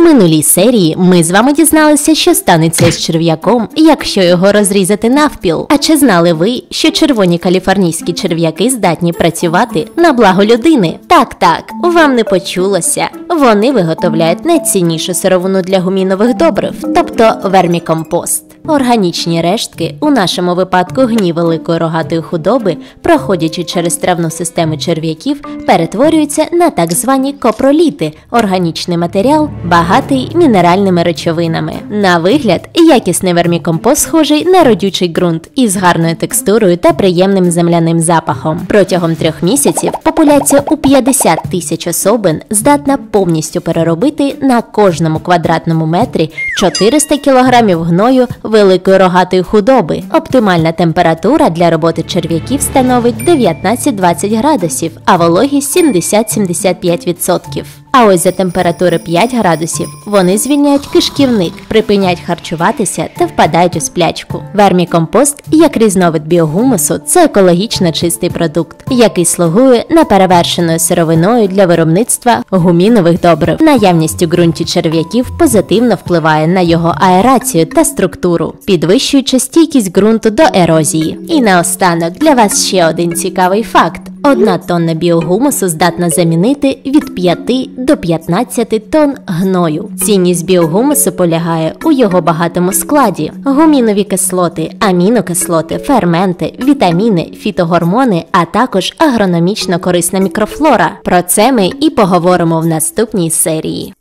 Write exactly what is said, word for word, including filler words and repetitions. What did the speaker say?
минулій серії ми з вами дізналися, що станеться з черв'яком, якщо його розрізати навпіл. А чи знали ви, що червоні каліфорнійські черв'яки здатні працювати на благо людини? Так-так, вам не почулося. Вони виготовляють найціннішу сировину для гумінових добрив, тобто вермікомпост. Органічні рештки, у нашому випадку гній великої рогатої худоби, проходячи через травну систему черв'яків, перетворюються на так звані копроліти – органічний матеріал, багатий мінеральними речовинами. На вигляд, якісний вермікомпост схожий на родючий ґрунт із гарною текстурою та приємним земляним запахом. Протягом трьох місяців популяція у п'ятдесят тисяч особин здатна повністю переробити на кожному квадратному метрі чотириста кілограмів гною великої рогатої худоби. Оптимальна температура для роботи черв'яків становить дев'ятнадцять-двадцять градусів, а вологість сімдесят-сімдесят п'ять відсотків. А ось за температури п'ять градусів вони звільняють кишківник, припиняють харчуватися та впадають у сплячку. Вермікомпост, як різновид біогумусу, це екологічно чистий продукт, який слугує неперевершеною сировиною для виробництва гумінових добрив. Наявність у ґрунті черв'яків позитивно впливає на його аерацію та структуру, підвищуючи стійкість ґрунту до ерозії. І наостанок для вас ще один цікавий факт. Одна тонна біогумусу здатна замінити від п'яти до п'ятнадцяти тонн гною. Цінність біогумусу полягає у його багатому складі. Гумінові кислоти, амінокислоти, ферменти, вітаміни, фітогормони, а також агрономічно корисна мікрофлора. Про це ми і поговоримо в наступній серії.